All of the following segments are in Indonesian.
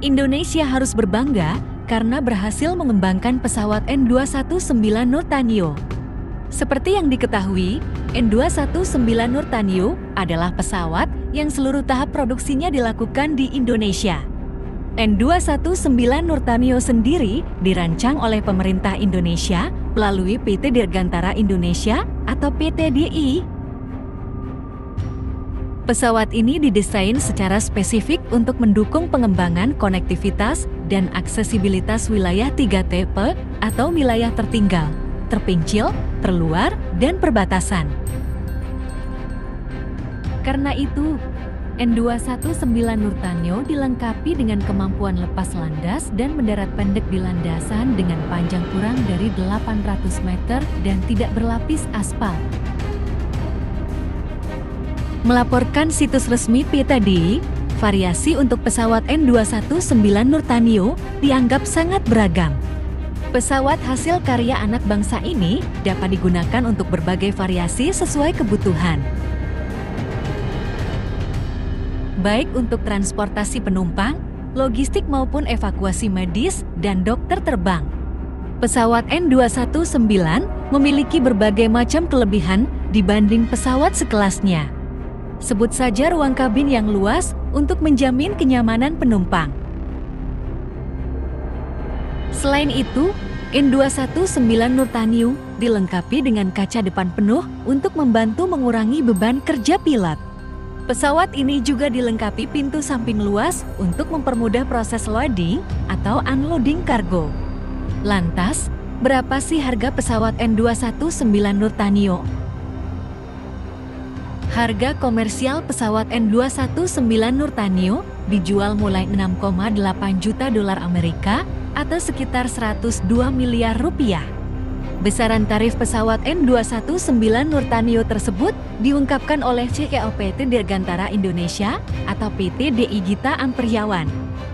Indonesia harus berbangga karena berhasil mengembangkan pesawat N219 Nurtanio. Seperti yang diketahui, N219 Nurtanio adalah pesawat yang seluruh tahap produksinya dilakukan di Indonesia. N219 Nurtanio sendiri dirancang oleh pemerintah Indonesia melalui PT Dirgantara Indonesia atau PT DI. Pesawat ini didesain secara spesifik untuk mendukung pengembangan konektivitas dan aksesibilitas wilayah 3T atau wilayah tertinggal, terpencil, terluar, dan perbatasan. Karena itu, N219 Nurtanio dilengkapi dengan kemampuan lepas landas dan mendarat pendek di landasan dengan panjang kurang dari 800 meter dan tidak berlapis aspal. Melaporkan situs resmi PT DI, variasi untuk pesawat N219 Nurtanio dianggap sangat beragam. Pesawat hasil karya anak bangsa ini dapat digunakan untuk berbagai variasi sesuai kebutuhan. Baik untuk transportasi penumpang, logistik maupun evakuasi medis dan dokter terbang. Pesawat N219 memiliki berbagai macam kelebihan dibanding pesawat sekelasnya. Sebut saja ruang kabin yang luas untuk menjamin kenyamanan penumpang. Selain itu, N219 Nurtanio dilengkapi dengan kaca depan penuh untuk membantu mengurangi beban kerja pilot. Pesawat ini juga dilengkapi pintu samping luas untuk mempermudah proses loading atau unloading kargo. Lantas, berapa sih harga pesawat N219 Nurtanio? Harga komersial pesawat N219 Nurtanio dijual mulai 6,8 juta dolar Amerika atau sekitar 102 miliar rupiah. Besaran tarif pesawat N219 Nurtanio tersebut diungkapkan oleh CEO PT Dirgantara Indonesia atau PT DI Gita Ampriawan.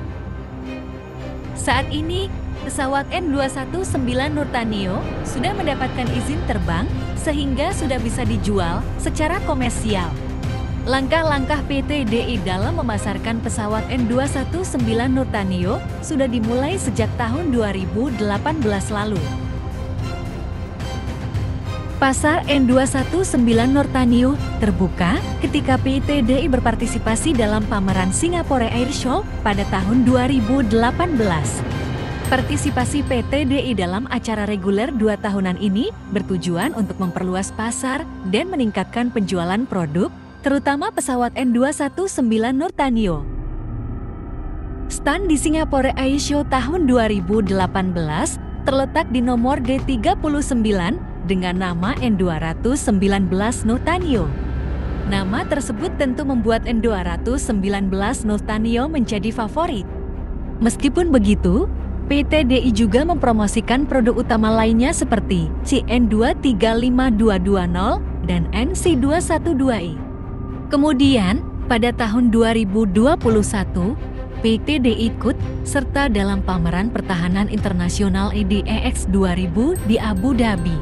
Saat ini, pesawat N219 Nurtanio sudah mendapatkan izin terbang sehingga sudah bisa dijual secara komersial. Langkah-langkah PT DI dalam memasarkan pesawat N219 Nurtanio sudah dimulai sejak tahun 2018 lalu. Pasar N219 Nurtanio terbuka ketika PT DI berpartisipasi dalam pameran Singapore Airshow pada tahun 2018. Partisipasi PT DI dalam acara reguler 2 tahunan ini bertujuan untuk memperluas pasar dan meningkatkan penjualan produk, terutama pesawat N219 Nurtanio. Stand di Singapore Airshow tahun 2018 terletak di nomor D39 dengan nama N219 Nurtanio. Nama tersebut tentu membuat N219 Nurtanio menjadi favorit. Meskipun begitu, PT DI juga mempromosikan produk utama lainnya seperti CN235220 dan NC212i. Kemudian, pada tahun 2021, PT DI ikut serta dalam pameran pertahanan internasional IDEX 2000 di Abu Dhabi.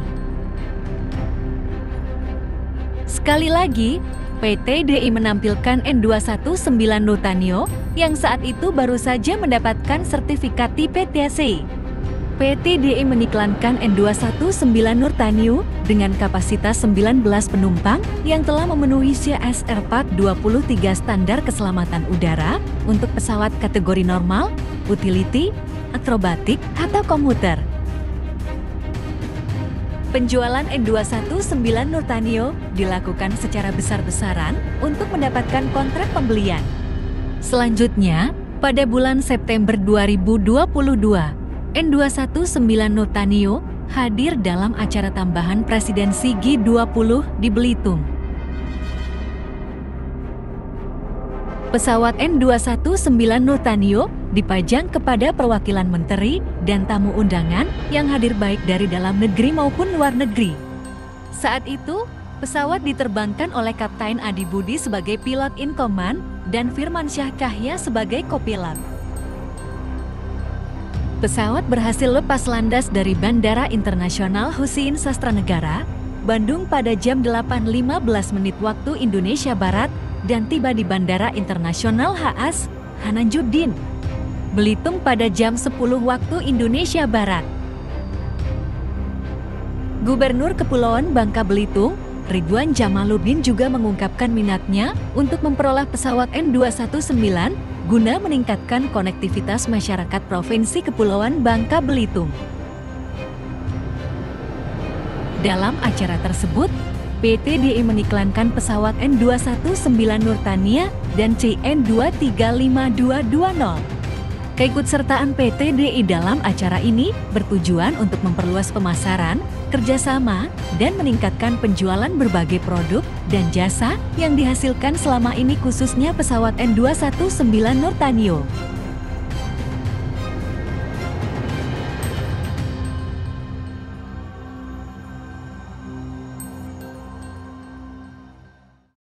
Sekali lagi, PT DI menampilkan N219 Nurtanio yang saat itu baru saja mendapatkan sertifikat tipe TC. PT DI mengiklankan N219 Nurtanio dengan kapasitas 19 penumpang yang telah memenuhi CSR Part 23 standar keselamatan udara untuk pesawat kategori normal, utility, akrobatik, atau komuter. Penjualan N219 Nurtanio dilakukan secara besar-besaran untuk mendapatkan kontrak pembelian. Selanjutnya, pada bulan September 2022, N219 Nurtanio hadir dalam acara tambahan presidensi G20 di Belitung. Pesawat N219 Nurtanio dipajang kepada perwakilan menteri dan tamu undangan yang hadir baik dari dalam negeri maupun luar negeri. Saat itu, pesawat diterbangkan oleh Kapten Adi Budi sebagai pilot in command dan Firmansyah Kahya sebagai kopilot. Pesawat berhasil lepas landas dari Bandara Internasional Hussein Sastranegara, Bandung pada jam 8.15 waktu Indonesia Barat dan tiba di Bandara Internasional HAS Hanan Jurdin. Belitung pada jam 10 waktu Indonesia Barat. Gubernur Kepulauan Bangka Belitung, Ridwan Jamaluddin juga mengungkapkan minatnya untuk memperoleh pesawat N219 guna meningkatkan konektivitas masyarakat Provinsi Kepulauan Bangka Belitung. Dalam acara tersebut, PT DI mengiklankan pesawat N219 Nurtania dan CN235220. Keikutsertaan PT DI dalam acara ini bertujuan untuk memperluas pemasaran, kerjasama, dan meningkatkan penjualan berbagai produk dan jasa yang dihasilkan selama ini khususnya pesawat N219 Nurtanio.